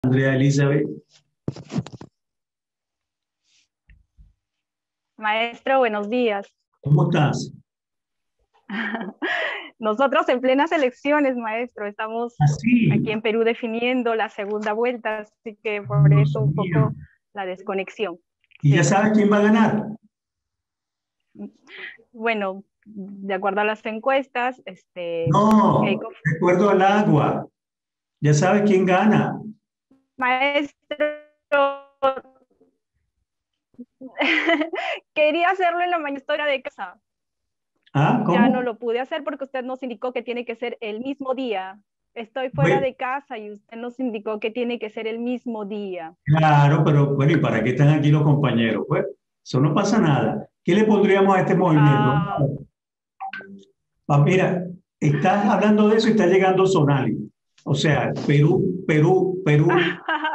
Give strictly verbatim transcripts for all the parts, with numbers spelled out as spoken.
Andrea Elizabeth. Maestro, buenos días. ¿Cómo estás? Nosotros en plenas elecciones, maestro, estamos Así. aquí en Perú definiendo la segunda vuelta, así que por Dios eso un mío. poco la desconexión. ¿Y ya Sí. sabes quién va a ganar? Bueno, de acuerdo a las encuestas, este, No, Keiko, de acuerdo al agua. Ya sabes quién gana. maestro, quería hacerlo en la mañana historia de casa. ¿Ah? Ya no ¿Cómo? lo pude hacer porque usted nos indicó que tiene que ser el mismo día. Estoy fuera Bueno, de casa y usted nos indicó que tiene que ser el mismo día. claro, pero bueno, ¿y para qué están aquí los compañeros? Pues, eso no pasa nada. ¿Qué le pondríamos a este movimiento? Ah, Ah, mira, estás hablando de eso y está llegando Sonali. O sea, Perú, Perú, Perú.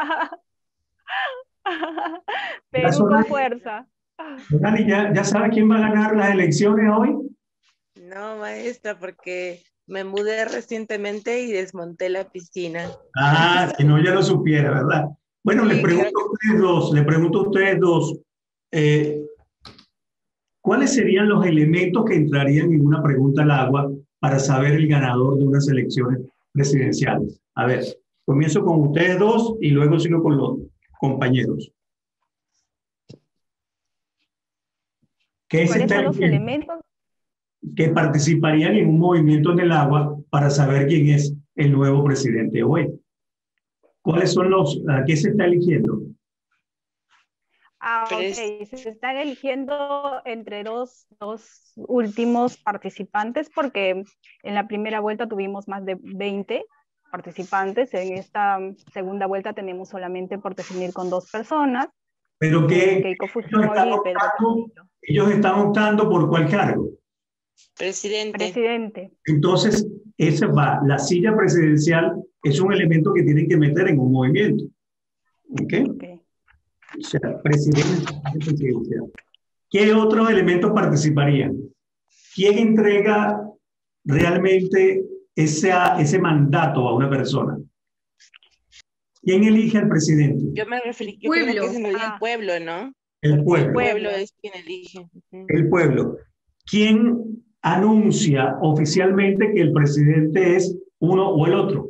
Ya Perú con Sonali, fuerza. Sonali, ya, ya sabe quién va a ganar las elecciones hoy. No, maestra, porque me mudé recientemente y desmonté la piscina. Ah, si no, ya lo supiera, ¿verdad? Bueno, les Sí, pregunto creo a que ustedes dos, les pregunto a ustedes dos, eh, ¿cuáles serían los elementos que entrarían en una pregunta al agua para saber el ganador de unas elecciones presidenciales? A ver, comienzo con ustedes dos y luego sigo con los compañeros. ¿Qué se ¿Cuáles está son los eligiendo? elementos? Que participarían en un movimiento en el agua para saber quién es el nuevo presidente hoy. ¿Cuáles son los, a qué se está eligiendo? Ah, ok. pres- Se están eligiendo entre dos, dos últimos participantes porque en la primera vuelta tuvimos más de veinte participantes. En esta segunda vuelta tenemos solamente por definir con dos personas, Pero eh, que Keiko ellos están Fujimori y Pedro optando, Castillo. ellos están optando por cuál cargo. presidente. Presidente. Entonces, esa va, la silla presidencial es un elemento que tienen que meter en un movimiento. ¿Ok? Okay. O sea, presidente, silla presidencial. ¿Qué otros elementos participarían? ¿Quién entrega realmente ese, ese mandato a una persona? ¿Quién elige al presidente? Yo me referí, yo creo que es en realidad el Ah, pueblo, ¿no? El Porque el pueblo. pueblo pueblo. es quien elige. Ujú. El pueblo. ¿Quién anuncia oficialmente que el presidente es uno o el otro?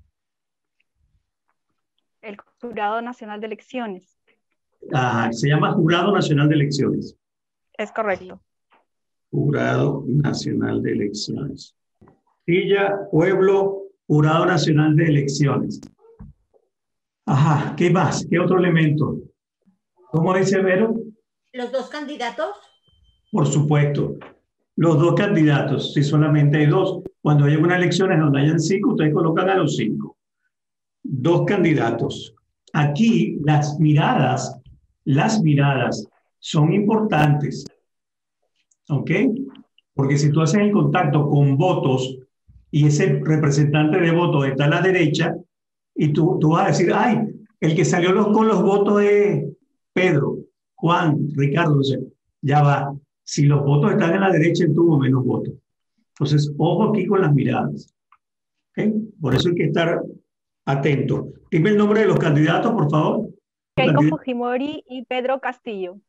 El Jurado Nacional de Elecciones. Ajá, se llama Jurado Nacional de Elecciones. Es correcto. Jurado Nacional de Elecciones. Silla, pueblo, Jurado Nacional de Elecciones. Ajá, ¿qué más? ¿Qué otro elemento? ¿Cómo dice Vero? ¿Los dos candidatos? Por supuesto, los dos candidatos, si solamente hay dos. Cuando hay una elección en donde hayan cinco, ustedes colocan a los cinco. Dos candidatos. Aquí las miradas, las miradas son importantes, ¿ok? Porque si tú haces el contacto con votos y ese representante de votos está a la derecha y tú, tú vas a decir, ay, el que salió los, con los votos es Pedro, Juan, Ricardo, no sé, ya va. Si los votos están a la derecha, él tuvo menos votos. Entonces, ojo aquí con las miradas. ¿Okay? Por eso hay que estar atento. Dime el nombre de los candidatos, por favor. Keiko Fujimori y Pedro Castillo.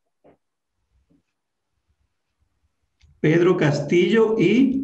Pedro Castillo y...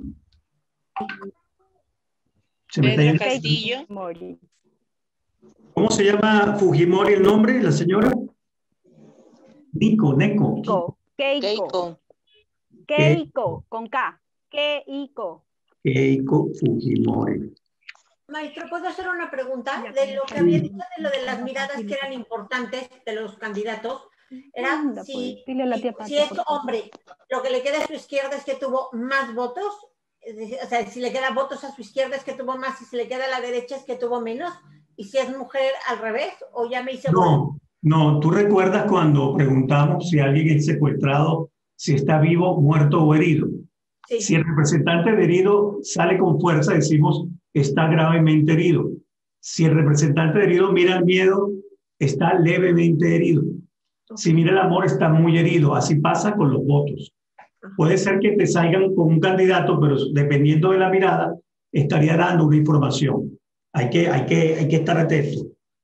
Se me está Pedro yendo. Castillo. Fujimori. ¿Cómo se llama Fujimori el nombre, la señora? Nico, Neko. Keiko. Keiko. Keiko. Keiko. Con K. Keiko. Keiko Fujimori. Maestro, ¿puedo hacer una pregunta? Ya, De lo que ya. había dicho de lo de las miradas que eran importantes de los candidatos, era Anda, si, pues, dile a la si, tía si Pati, es por favor. hombre, lo que le queda a su izquierda es que tuvo más votos, es decir, o sea, si le queda votos a su izquierda es que tuvo más, y si le queda a la derecha es que tuvo menos, y si es mujer al revés, o ya me hice bola. No, no, tú recuerdas cuando preguntamos si alguien es secuestrado, si está vivo, muerto o herido. Sí. Si el representante de herido sale con fuerza, decimos está gravemente herido. Si el representante de herido mira el miedo, está levemente herido. Si mira el amor, está muy herido. Así pasa con los votos. Puede ser que te salgan con un candidato, pero dependiendo de la mirada, estaría dando una información. Hay que, hay que, hay que estar atento.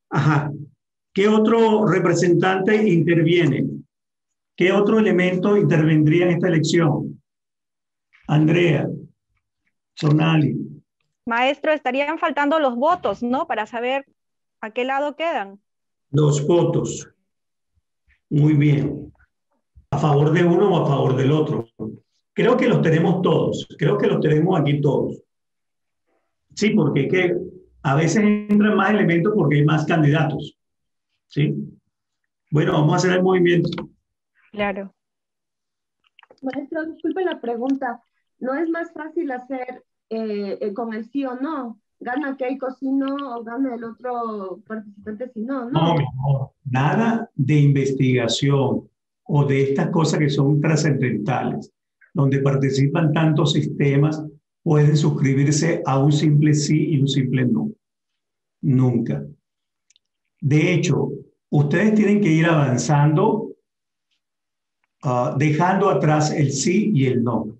Ajá. ¿Qué otro representante interviene? ¿Qué otro elemento intervendría en esta elección? Andrea, Sonali. Maestro, estarían faltando los votos, ¿no? Para saber a qué lado quedan. Los votos. Muy bien. ¿A favor de uno o a favor del otro? Creo que los tenemos todos. Creo que los tenemos aquí todos. Sí, porque es que a veces entran más elementos porque hay más candidatos. ¿Sí? Bueno, vamos a hacer el movimiento. Claro. Maestro, disculpe la pregunta. ¿No es más fácil hacer eh, eh, con el sí o no? ¿Gana Keiko si no o gana el otro participante si no? No, No. mi amor, nada de investigación o de estas cosas que son trascendentales, donde participan tantos sistemas, pueden suscribirse a un simple sí y un simple no. Nunca. De hecho, ustedes tienen que ir avanzando, uh, dejando atrás el sí y el no,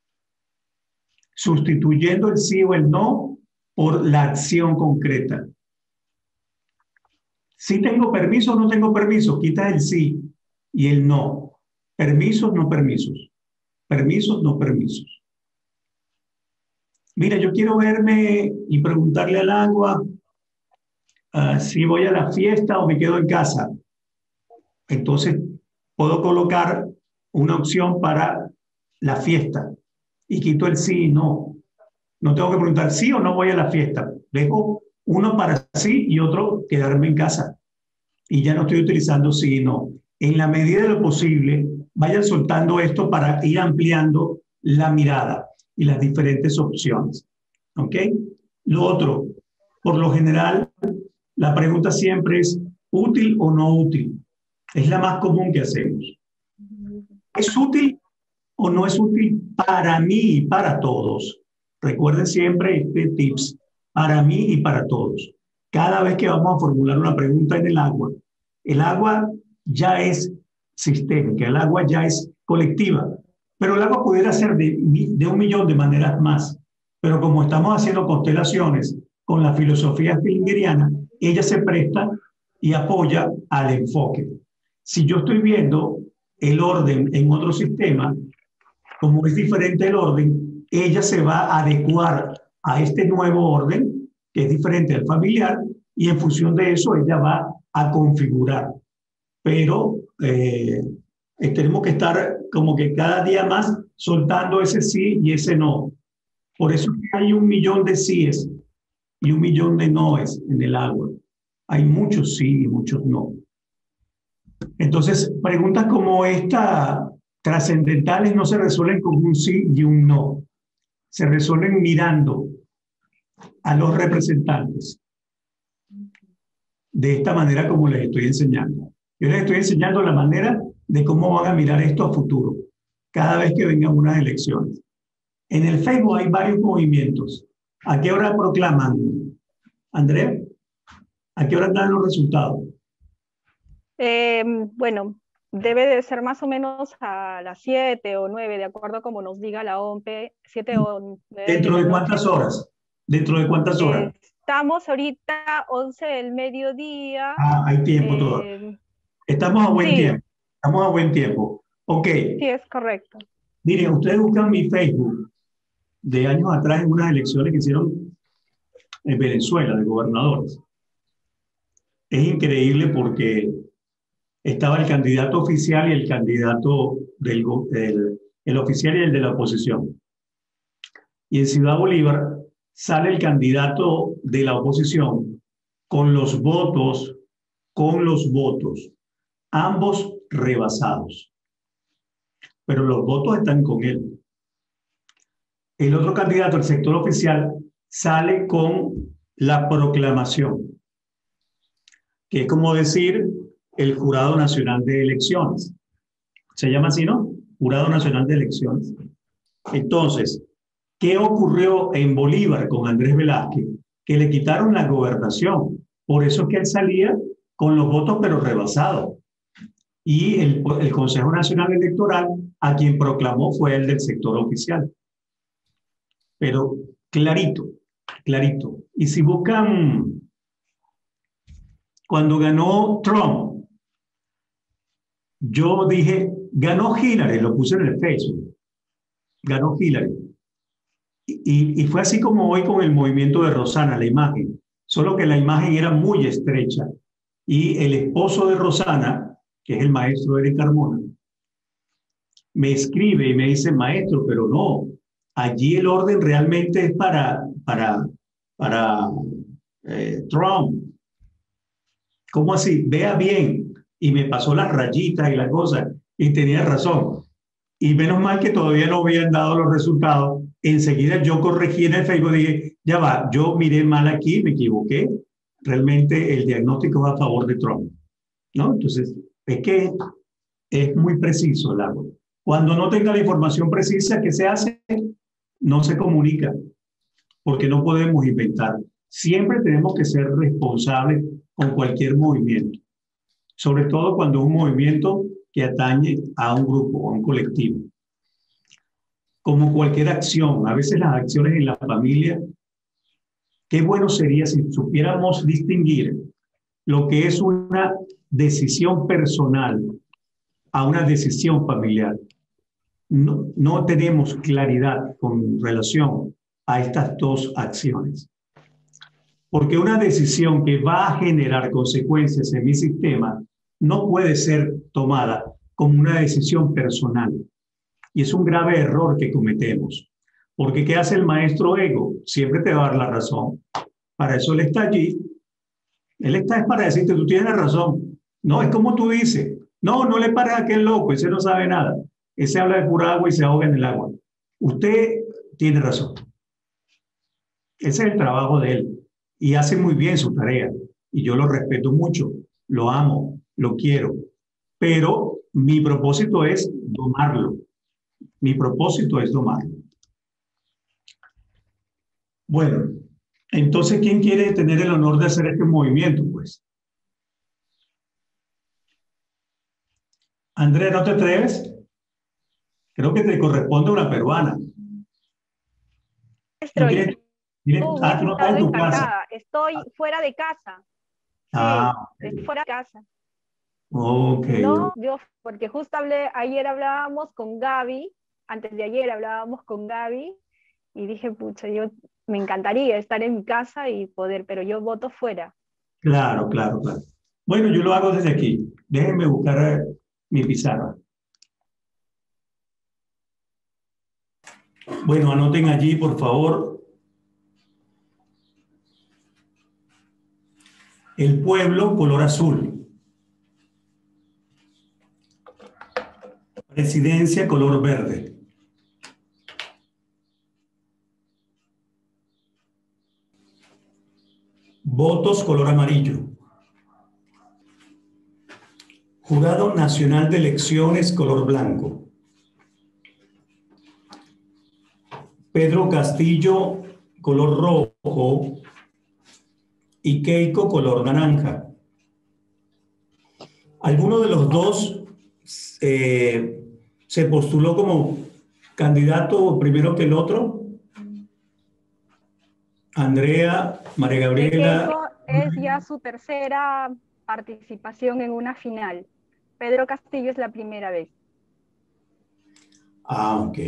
sustituyendo el sí o el no por la acción concreta. Si tengo permiso o no tengo permiso, quita el sí y el no. Permisos, no permisos. Permisos, no permisos. Mira, yo quiero verme y preguntarle al agua uh, si voy a la fiesta o me quedo en casa. Entonces, puedo colocar una opción para la fiesta y quito el sí y no. No tengo que preguntar sí o no voy a la fiesta. Dejo uno para sí y otro quedarme en casa. Y ya no estoy utilizando sí y no. En la medida de lo posible, vayan soltando esto para ir ampliando la mirada y las diferentes opciones. ¿Ok? Lo otro, por lo general, la pregunta siempre es ¿útil o no útil? Es la más común que hacemos. ¿Es útil o no es útil para mí y para todos? Recuerden siempre este tips, para mí y para todos. Cada vez que vamos a formular una pregunta en el agua, el agua ya es sistémica, el agua ya es colectiva, pero el agua pudiera ser de, de un millón de maneras más. Pero como estamos haciendo constelaciones con la filosofía schillingeriana, ella se presta y apoya al enfoque. Si yo estoy viendo el orden en otro sistema, como es diferente el orden, ella se va a adecuar a este nuevo orden, que es diferente al familiar, y en función de eso ella va a configurar. Pero eh, tenemos que estar como que cada día más soltando ese sí y ese no. Por eso hay un millón de síes y un millón de noes en el agua. Hay muchos sí y muchos no. Entonces, preguntas como esta, trascendentales, no se resuelven con un sí y un no. Se resuelven mirando a los representantes de esta manera como les estoy enseñando. Yo les estoy enseñando la manera de cómo van a mirar esto a futuro, cada vez que vengan unas elecciones. En el Facebook hay varios movimientos. ¿A qué hora proclaman, Andrea? ¿A qué hora dan los resultados? Eh, bueno, debe de ser más o menos a las siete o nueve, de acuerdo a como nos diga la O M P E, siete o nueve. ¿Dentro de cuántas horas? ¿Dentro de cuántas horas? Eh, estamos ahorita once del mediodía. Ah, hay tiempo eh, todavía. Estamos a buen sí. tiempo. Estamos a buen tiempo. Ok. Sí, es correcto. Miren, ustedes buscan mi Facebook de años atrás en unas elecciones que hicieron en Venezuela de gobernadores. Es increíble porque estaba el candidato oficial y el candidato del el, el oficial y el de la oposición. Y en Ciudad Bolívar sale el candidato de la oposición con los votos, con los votos, ambos rebasados. Pero los votos están con él. El otro candidato, el sector oficial, sale con la proclamación, que es como decir el Jurado Nacional de Elecciones. Se llama así, ¿no? Jurado Nacional de Elecciones. Entonces, ¿qué ocurrió en Bolívar con Andrés Velázquez? Que le quitaron la gobernación. Por eso es que él salía con los votos, pero rebasados. Y el, el Consejo Nacional Electoral, a quien proclamó, fue el del sector oficial. Pero clarito, clarito. Y si buscan Cuando ganó Trump, yo dije, ganó Hillary, lo puse en el Facebook, ganó Hillary. Y, y fue así como hoy con el movimiento de Rosana, la imagen, solo que la imagen era muy estrecha. Y el esposo de Rosana, que es el maestro Eric Carmona, me escribe y me dice, maestro, pero no, allí el orden realmente es para, para, para eh, Trump. ¿Cómo así? Vea bien. Y me pasó las rayitas y la cosa, y tenía razón. Y menos mal que todavía no habían dado los resultados. Enseguida yo corregí en el Facebook, dije, ya va, yo miré mal aquí, me equivoqué. Realmente el diagnóstico va a favor de Trump, ¿no? Entonces, es que es muy preciso el árbol. Cuando no tenga la información precisa, ¿qué se hace? No se comunica, porque no podemos inventar. Siempre tenemos que ser responsables con cualquier movimiento, sobre todo cuando es un movimiento que atañe a un grupo, a un colectivo. Como cualquier acción, a veces las acciones en la familia, qué bueno sería si supiéramos distinguir lo que es una decisión personal a una decisión familiar. No, no tenemos claridad con relación a estas dos acciones. Porque una decisión que va a generar consecuencias en mi sistema no puede ser tomada como una decisión personal. Y es un grave error que cometemos. Porque ¿qué hace el maestro ego? Siempre te va a dar la razón. Para eso él está allí. Él está es para decirte, tú tienes la razón. No, es como tú dices. No, no le pares a aquel loco, ese no sabe nada. Ese habla de pura agua y se ahoga en el agua. Usted tiene razón. Ese es el trabajo de él. Y hace muy bien su tarea. Y yo lo respeto mucho, lo amo, lo quiero. Pero mi propósito es domarlo. Mi propósito es domarlo. Bueno, entonces, ¿quién quiere tener el honor de hacer este movimiento? Pues, Andrea, ¿no te atreves? Creo que te corresponde una peruana. Maestro, ¿Quieres? ¿Quieres? yo Ah, tú hubiese no estás en estado tu casa. encantada. Estoy fuera de casa. Sí, Ah, estoy fuera de casa. ok. No, yo, porque justo hablé, ayer hablábamos con Gaby, antes de ayer hablábamos con Gaby, y dije, pucha, yo me encantaría estar en mi casa y poder, pero yo voto fuera. Claro, claro, claro. Bueno, yo lo hago desde aquí. Déjenme buscar eh, mi pizarra. Bueno, anoten allí, por favor. El pueblo, color azul. Presidencia, color verde. Votos, color amarillo. Jurado Nacional de Elecciones, color blanco. Pedro Castillo, color rojo. Y Keiko, color naranja. ¿Alguno de los dos eh, se postuló como candidato primero que el otro? Andrea, María Gabriela. Keiko es ya su tercera participación en una final. Pedro Castillo es la primera vez. Ah, ok.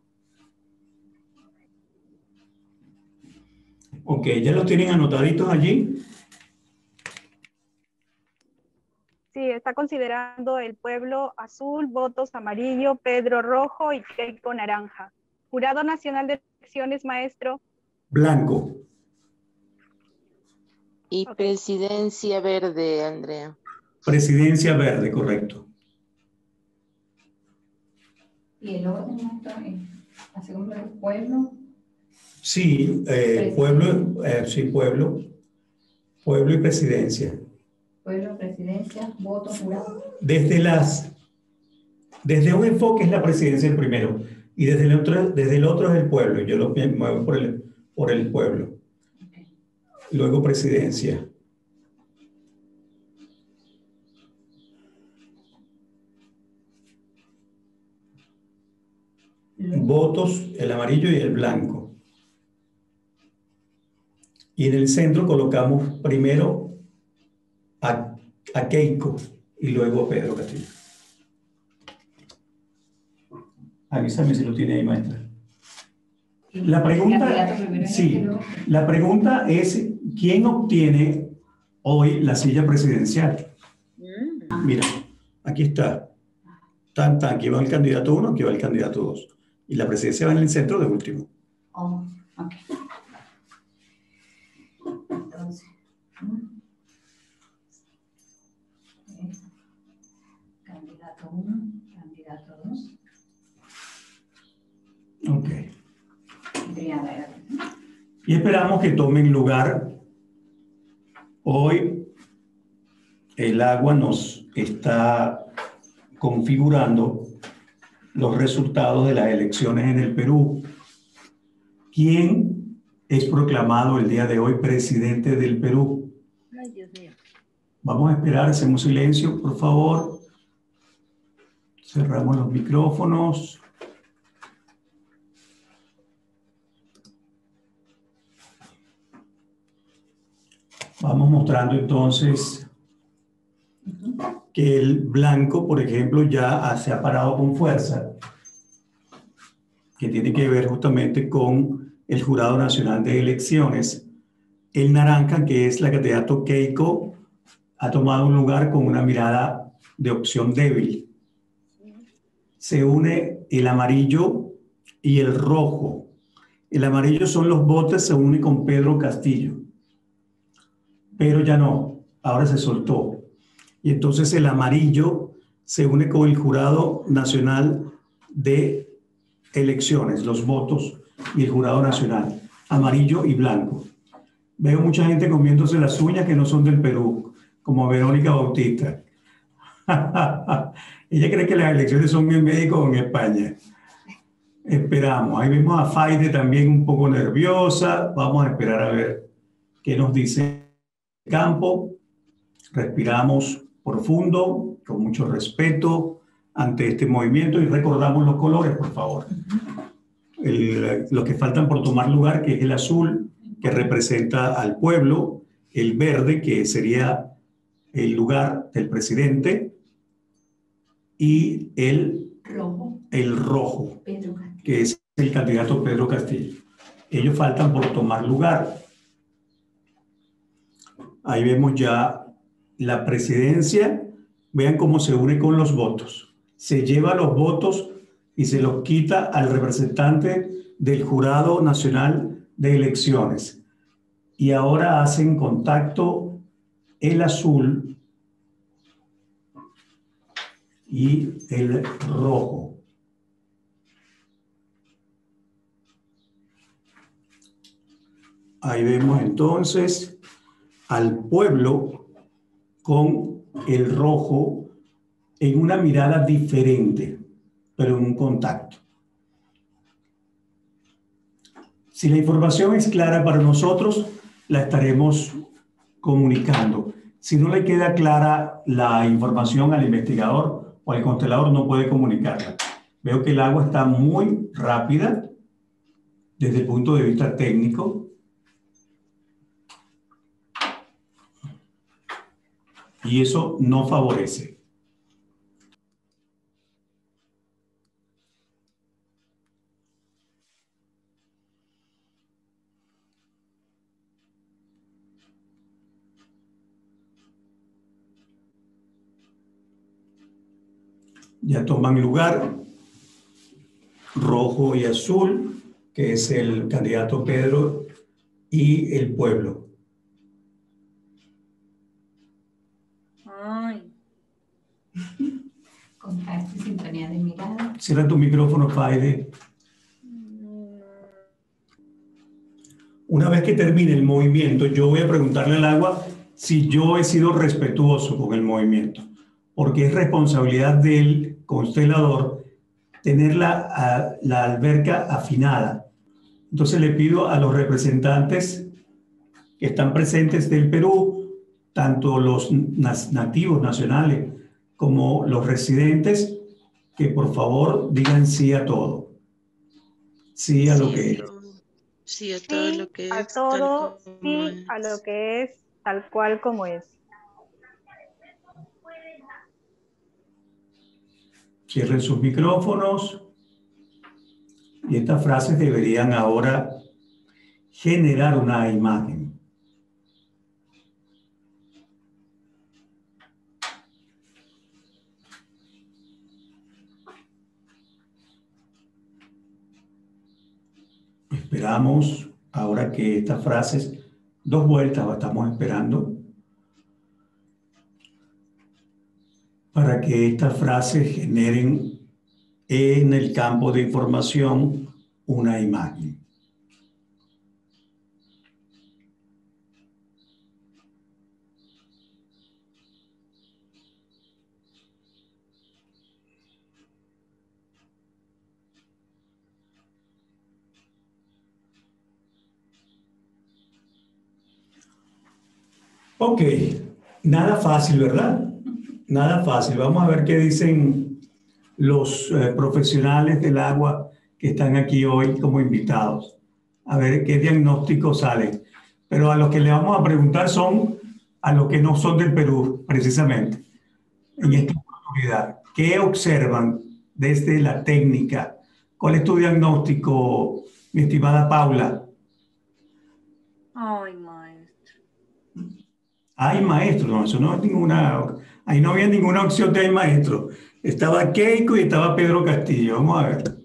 Ok, ¿ya los tienen anotaditos allí? Sí, está considerando el pueblo azul, votos amarillo, Pedro rojo y Keiko naranja. Jurado Nacional de Elecciones, maestro. Blanco. Y Ok. presidencia verde, Andrea. Presidencia verde, correcto. ¿Y el orden está en la segunda del pueblo? Sí, eh, pueblo, eh, sí, pueblo, pueblo y presidencia. Pueblo, presidencia, voto, jurado. Desde las, desde un enfoque es la presidencia el primero y desde el otro, desde el otro es el pueblo. Yo lo me muevo por el, por el pueblo. Okay. Luego presidencia. Votos, el amarillo y el blanco. Y en el centro colocamos primero a a Keiko y luego a Pedro Castillo. Avísame si lo tiene ahí, maestra. La pregunta, sí, la pregunta es, ¿quién obtiene hoy la silla presidencial? Mira, aquí está. Tan, tan, aquí va el candidato uno, aquí va el candidato dos. Y la presidencia va en el centro de último. Oh, ok. Entonces, eh, candidato uno, candidato dos. Ok. Primavera. Y esperamos que tomen lugar. Hoy el agua nos está configurando los resultados de las elecciones en el Perú. ¿Quién es proclamado el día de hoy presidente del Perú? Ay, Dios mío. Vamos a esperar, hacemos silencio, por favor. Cerramos los micrófonos. Vamos mostrando entonces que el blanco, por ejemplo, ya se ha parado con fuerza, que tiene que ver justamente con el Jurado Nacional de Elecciones. El naranja, que es la candidato Keiko, ha tomado un lugar con una mirada de opción débil. Se une el amarillo y el rojo. El amarillo son los votos, se une con Pedro Castillo. Pero ya no, ahora se soltó. Y entonces el amarillo se une con el Jurado Nacional de Elecciones, los votos y el Jurado Nacional, amarillo y blanco. Veo mucha gente comiéndose las uñas que no son del Perú, como Verónica Bautista. Ella cree que las elecciones son en México o en España. Esperamos. Ahí vemos a Faide también un poco nerviosa. Vamos a esperar a ver qué nos dice el campo. Respiramos profundo, con mucho respeto ante este movimiento y recordamos los colores, por favor. El, los que faltan por tomar lugar, que es el azul, que representa al pueblo, el verde, que sería el lugar del presidente, y el Rojo. el rojo, Pedro Castillo. que es el candidato Pedro Castillo. Ellos faltan por tomar lugar. Ahí vemos ya la presidencia. Vean cómo se une con los votos. Se lleva los votos y se los quita al representante del Jurado Nacional de Elecciones. Y ahora hacen contacto el azul y el rojo. Ahí vemos entonces al pueblo con el rojo en una mirada diferente, pero en un contacto. Si la información es clara para nosotros, la estaremos comunicando. Si no le queda clara la información al investigador o al constelador, no puede comunicarla. Veo que el agua está muy rápida desde el punto de vista técnico. Y eso no favorece. Ya toman lugar rojo y azul, que es el candidato Pedro y el pueblo. Ay. Contacto y sintonía de mirada. Cierra tu micrófono, Faide. Una vez que termine el movimiento, yo voy a preguntarle al agua si yo he sido respetuoso con el movimiento, porque es responsabilidad del constelador tener la, la alberca afinada. Entonces le pido a los representantes que están presentes del Perú, tanto los nativos nacionales como los residentes, que por favor digan sí a todo. Sí a lo que es. Sí, a todo Sí, lo que a es. todo, tal como sí, es. a lo que es, tal cual como es. Cierren sus micrófonos. Y estas frases deberían ahora generar una imagen. Esperamos ahora que estas frases, dos vueltas estamos esperando, para que estas frases generen en el campo de información una imagen. Ok, nada fácil, ¿verdad? Nada fácil. Vamos a ver qué dicen los eh, profesionales del agua que están aquí hoy como invitados. A ver qué diagnóstico sale. Pero a los que le vamos a preguntar son a los que no son del Perú, precisamente. En esta oportunidad, ¿qué observan desde la técnica? ¿Cuál es tu diagnóstico, mi estimada Paula? Ay, maestro. Hay maestro, no, eso no es ninguna, ahí no había ninguna opción de hay maestro. Estaba Keiko y estaba Pedro Castillo. Vamos a ver.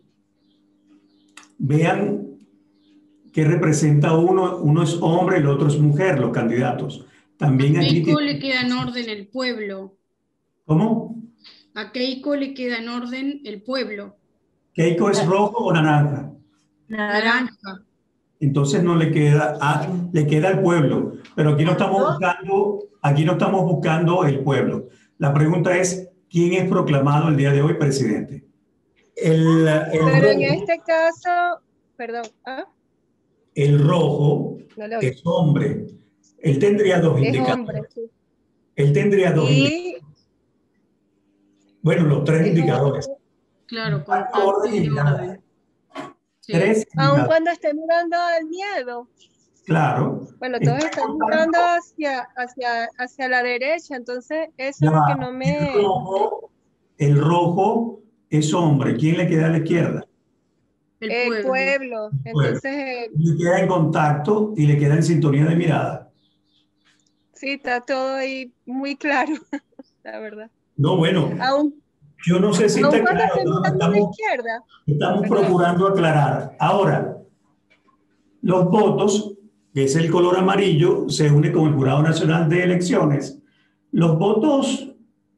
Vean qué representa uno. Uno es hombre, el otro es mujer, los candidatos. También a aquí Keiko tiene... le queda en orden el pueblo. ¿Cómo? A Keiko le queda en orden el pueblo. ¿Keiko es rojo o naranja? Naranja. Entonces no le queda, a, le queda al pueblo. Pero aquí no estamos buscando, aquí no estamos buscando el pueblo. La pregunta es, ¿quién es proclamado el día de hoy presidente? El, el Pero rojo, en este caso, perdón, ¿ah? El rojo No le oí. es hombre. Él tendría dos Es indicadores. hombre, sí. Él tendría dos indicadores. Y Bueno, los tres es indicadores. hombre. Claro, con Tanto orden y tanto nada. orden. Sí. Tres Aun indicadores. cuando estén mirando al miedo. Claro. Bueno, todos Está están contando- mirando hacia, hacia, hacia la derecha, entonces eso Ya es lo va. que no El me... rojo, el rojo es hombre. ¿Quién le queda a la izquierda? El El pueblo. pueblo. Entonces, eh, Le queda en contacto y le queda en sintonía de mirada. sí, está todo ahí muy claro, la verdad. No, bueno, Aun, yo no sé si aun está cuando claro. esté ¿No? mirando a la Estamos, izquierda. estamos Perdón. procurando aclarar. Ahora, los votos, que es el color amarillo, se une con el Jurado Nacional de Elecciones. Los votos,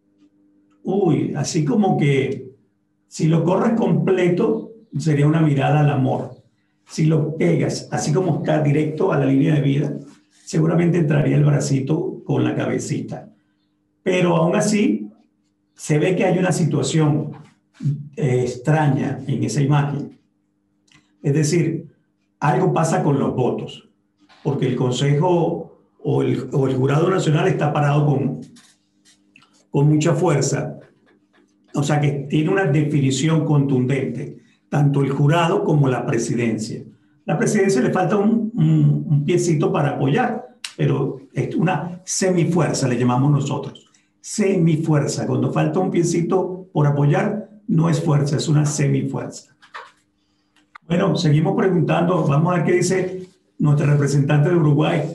uy, así como que si lo corres completo, sería una mirada al amor. Si lo pegas, así como está directo a la línea de vida, seguramente entraría el bracito con la cabecita. Pero aún así, se ve que hay una situación eh, extraña en esa imagen. Es decir, algo pasa con los votos, porque el Consejo o el, o el Jurado Nacional está parado con, con mucha fuerza. O sea que tiene una definición contundente, tanto el jurado como la presidencia. La presidencia le falta un, un, un piecito para apoyar, pero es una semifuerza, le llamamos nosotros. Semifuerza. Cuando falta un piecito por apoyar, no es fuerza, es una semifuerza. Bueno, seguimos preguntando. Vamos a ver qué dice nuestra representante de Uruguay.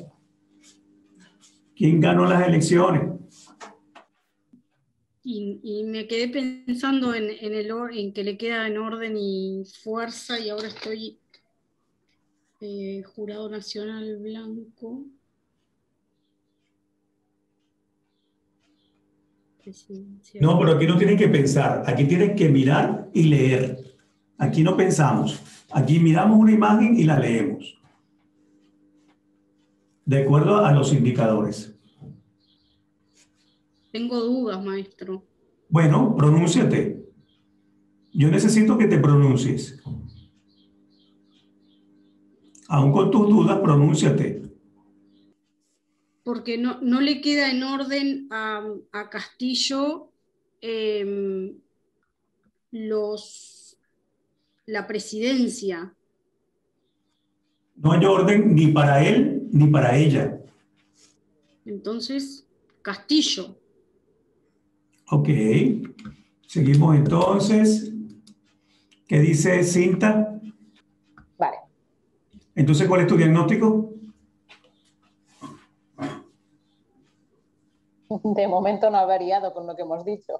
¿Quién ganó las elecciones? Y, y me quedé pensando en, en, el, or- en que le queda en orden y fuerza, y ahora estoy eh, Jurado Nacional Blanco. Presidencia. No, pero aquí no tienen que pensar. Aquí tienen que mirar y leer. Aquí no pensamos. Aquí miramos una imagen y la leemos. De acuerdo a los indicadores. Tengo dudas, maestro. Bueno, pronúnciate. Yo necesito que te pronuncies. Aún con tus dudas, pronúnciate. Porque no, no le queda en orden a, a Castillo eh, los, la presidencia. No hay orden ni para él ni para ella. Entonces, Castillo. Ok. Seguimos entonces. ¿Qué dice Cinta? Vale. Entonces, ¿cuál es tu diagnóstico? De momento no ha variado con lo que hemos dicho.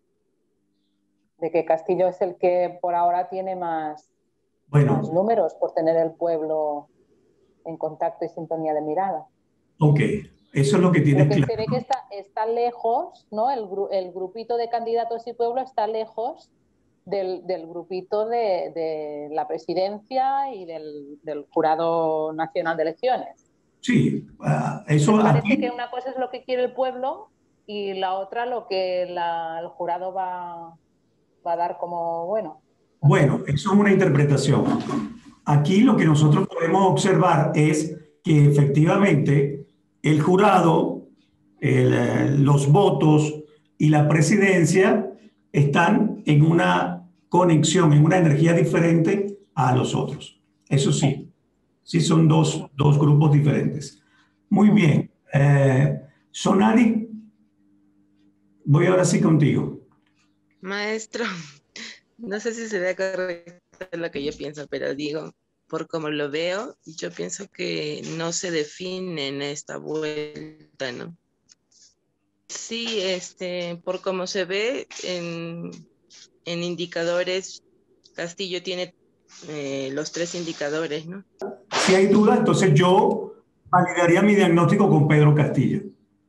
De que Castillo es el que por ahora tiene más, bueno, más números por tener el pueblo en contacto y sintonía de mirada. Ok, eso es lo que tienes Lo que claro. se ve que está, está lejos, ¿no? El, gru el grupito de candidatos y pueblo está lejos del, del grupito de, de la presidencia y del, del Jurado Nacional de Elecciones. Sí, uh, eso Me parece aquí, que una cosa es lo que quiere el pueblo y la otra lo que la, el jurado va, va a dar como bueno. Bueno, eso es una interpretación. Aquí lo que nosotros podemos observar es que efectivamente el jurado, el, los votos y la presidencia están en una conexión, en una energía diferente a los otros. Eso sí, sí son dos, dos grupos diferentes. Muy bien. Eh, Sonali, voy ahora sí contigo. Maestro, no sé si será correcto lo que yo pienso, pero digo, por como lo veo, yo pienso que no se define en esta vuelta, ¿no? Sí, este, por como se ve en, en indicadores, Castillo tiene eh, los tres indicadores, ¿no? Si hay duda, entonces yo validaría mi diagnóstico con Pedro Castillo.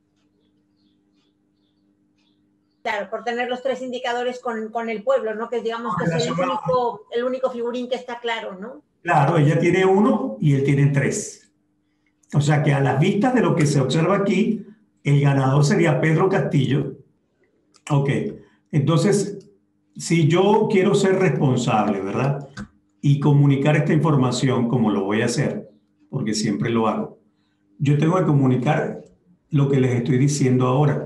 Claro, por tener los tres indicadores con, con el pueblo, ¿no? Que digamos que es el único, el único figurín que está claro, ¿no? Claro, ella tiene uno y él tiene tres. O sea que a las vistas de lo que se observa aquí, el ganador sería Pedro Castillo. Ok, entonces, si yo quiero ser responsable, ¿verdad? Y comunicar esta información como lo voy a hacer, porque siempre lo hago, yo tengo que comunicar lo que les estoy diciendo ahora.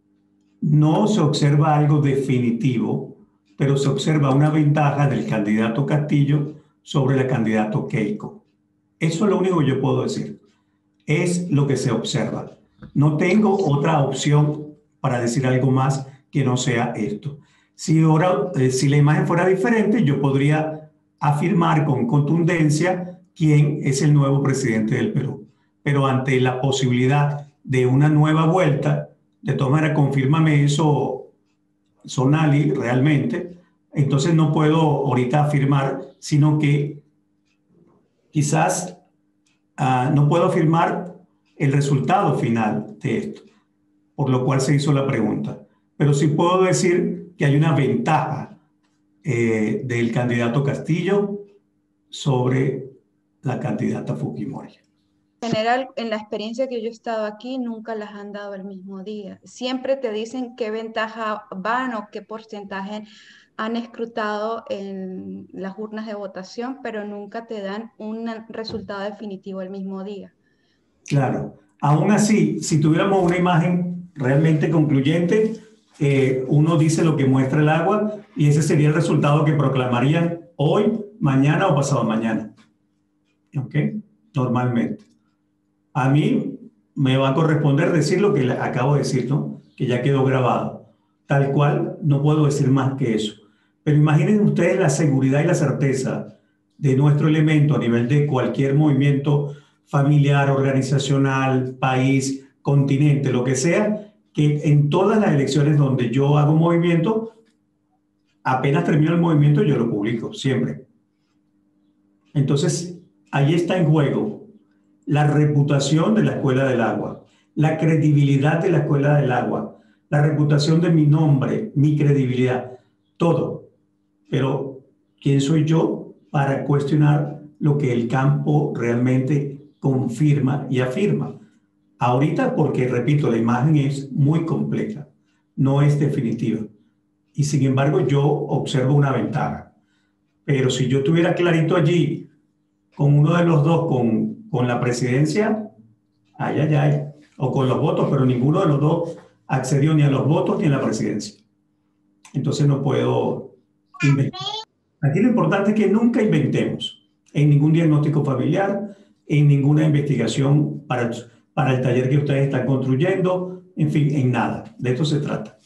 No se observa algo definitivo, pero se observa una ventaja del candidato Castillo sobre el candidato Keiko. Eso es lo único que yo puedo decir. Es lo que se observa. No tengo otra opción para decir algo más que no sea esto. Si, ahora, eh, si la imagen fuera diferente, yo podría afirmar con contundencia quién es el nuevo presidente del Perú. Pero ante la posibilidad de una nueva vuelta, de todas maneras, confírmame eso, Sonali, realmente. Entonces no puedo ahorita afirmar, sino que quizás uh, no puedo afirmar el resultado final de esto, por lo cual se hizo la pregunta. Pero sí puedo decir que hay una ventaja eh, del candidato Castillo sobre la candidata Fujimori. En general, en la experiencia que yo he estado aquí, nunca las han dado el mismo día. Siempre te dicen qué ventaja van o qué porcentaje han escrutado en las urnas de votación, pero nunca te dan un resultado definitivo el mismo día. Claro. Aún así, si tuviéramos una imagen realmente concluyente, eh, uno dice lo que muestra el agua y ese sería el resultado que proclamarían hoy, mañana o pasado mañana. ¿Ok? Normalmente. A mí me va a corresponder decir lo que acabo de decir, ¿no? Que ya quedó grabado. Tal cual, no puedo decir más que eso. Pero imaginen ustedes la seguridad y la certeza de nuestro elemento a nivel de cualquier movimiento familiar, organizacional, país, continente, lo que sea, que en todas las elecciones donde yo hago movimiento, apenas termino el movimiento, yo lo publico, siempre. Entonces, ahí está en juego la reputación de la Escuela del Agua, la credibilidad de la Escuela del Agua, la reputación de mi nombre, mi credibilidad, todo. Pero, ¿quién soy yo para cuestionar lo que el campo realmente confirma y afirma? Ahorita, porque, repito, la imagen es muy compleja, no es definitiva. Y, sin embargo, yo observo una ventaja. Pero si yo tuviera clarito allí, con uno de los dos, con con la presidencia, ay, ay, ay, o con los votos, pero ninguno de los dos accedió ni a los votos ni a la presidencia. Entonces no puedo inventar. Aquí lo importante es que nunca inventemos en ningún diagnóstico familiar, en ninguna investigación para, para el taller que ustedes están construyendo, en fin, en nada. De esto se trata.